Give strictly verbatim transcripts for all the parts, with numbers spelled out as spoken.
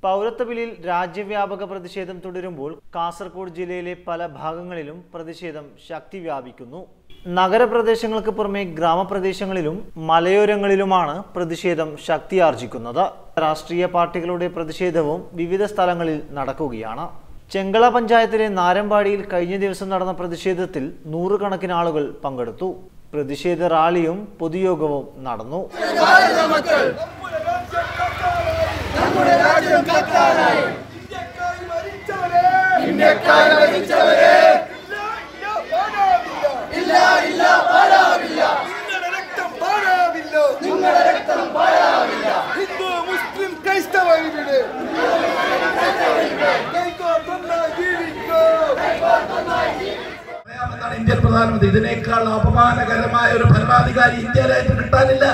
പൗരത്വ ബില്ലിൽ രാജ്യവ്യാപക പ്രതിഷേധം തുടരുമ്പോൾ കാസർഗോഡ് ജില്ലയിലെ പല ഭാഗങ്ങളിലും പ്രതിഷേധം ശക്തി വ്യാപിക്കുന്നു. നഗരപ്രദേശങ്ങൾക്ക് പുറമെ ഗ്രാമപ്രദേശങ്ങളിലും മലയോരങ്ങളിലുമാണ് പ്രതിഷേധം ശക്തിയാർജിക്കുന്നത്. രാഷ്ട്രീയ പാർട്ടികളുടെ പ്രതിഷേധവും വിവിധ സ്ഥലങ്ങളിൽ നടക്കുകയാണ്. ചെങ്കള പഞ്ചായത്തിലെ നാരമ്പാടിയിൽ കഴിഞ്ഞ ദിവസം നടന്ന പ്രതിഷേധത്തിൽ നൂറുകണക്കിന് ആളുകൾ പങ്കെടുത്തു. പ്രതിഷേധ റാലിയും പൊതുയോഗവും നടന്നു. ഇന്ത്യൻ പ്രധാനമന്ത്രി ഇതിനേക്കാൾ അപമാനകരമായ ഒരു ഭരണാധികാരി ഇന്ത്യയിലായിട്ട് കിട്ടാനില്ല.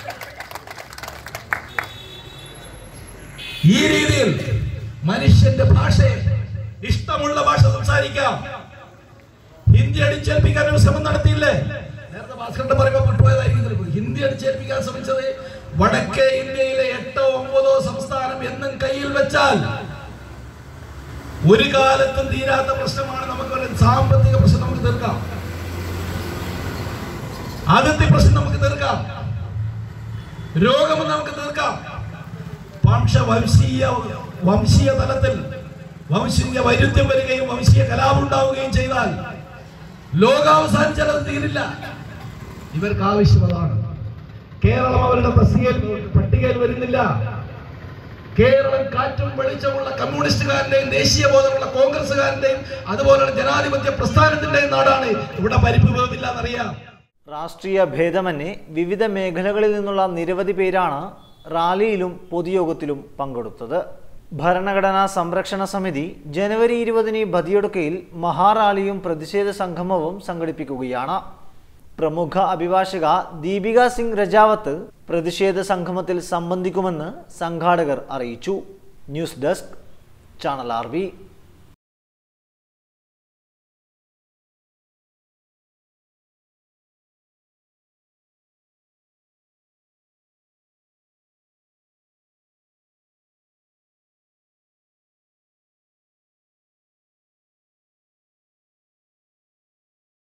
ഈ രീതിയിൽ മനുഷ്യന്റെ ഭാഷയെ ഇഷ്ടമുള്ള ഭാഷ സംസാരിക്കാം. ഹിന്ദി അടിച്ചേൽപ്പിക്കാൻ ഒരു ശ്രമം നടത്തിയില്ലേ? നേരത്തെ ഭാസ്കരന്റെ പറയുമ്പോൾ വിട്ടുപോയതായിരിക്കും. ഹിന്ദി അടിച്ചേൽപ്പിക്കാൻ ശ്രമിച്ചത് വടക്കേ ഇന്ത്യയിലെ എട്ടോ ഒമ്പതോ സംസ്ഥാനം എന്നും കയ്യിൽ വെച്ചാൽ ഒരു കാലത്തും തീരാത്ത പ്രശ്നമാണ്. നമുക്ക് സാമ്പത്തിക പ്രശ്നം നമുക്ക് തീർക്കാം, ആദ്യത്തെ പ്രശ്നം നമുക്ക് തീർക്കാം, രോഗം നമുക്ക് തീർക്കാം. പക്ഷെ വംശീയ വംശീയ തലത്തിൽ വംശീയ വൈരുദ്ധ്യം വരികയും വംശീയ കലാപം ഉണ്ടാവുകയും ചെയ്താൽ ലോകാവസാനിച്ചാൽ തീരില്ല. ഇവർക്ക് ആവശ്യം അതാണ്. കേരളം അവരുടെ പട്ടികയിൽ വരുന്നില്ല. കേരളം കാറ്റും വെളിച്ചമുള്ള കമ്മ്യൂണിസ്റ്റുകാരന്റെയും ദേശീയ ബോധമുള്ള കോൺഗ്രസുകാരന്റെയും അതുപോലെ ജനാധിപത്യ പ്രസ്ഥാനത്തിന്റെയും നാടാണ്. ഇവിടെ പരിപ്പ് വേവില്ല എന്നറിയാം. രാഷ്ട്രീയ ഭേദമന്യേ വിവിധ മേഖലകളിൽ നിന്നുള്ള നിരവധി പേരാണ് റാലിയിലും പൊതുയോഗത്തിലും പങ്കെടുത്തത്. ഭരണഘടനാ സംരക്ഷണ സമിതി ജനുവരി ഇരുപതിന് ബദിയടുക്കയിൽ മഹാറാലിയും പ്രതിഷേധ സംഗമവും സംഘടിപ്പിക്കുകയാണ്. പ്രമുഖ അഭിഭാഷക ദീപിക സിംഗ് രജാവത്ത് പ്രതിഷേധ സംഗമത്തിൽ സംബന്ധിക്കുമെന്ന് സംഘാടകർ അറിയിച്ചു. News desk, channel R V.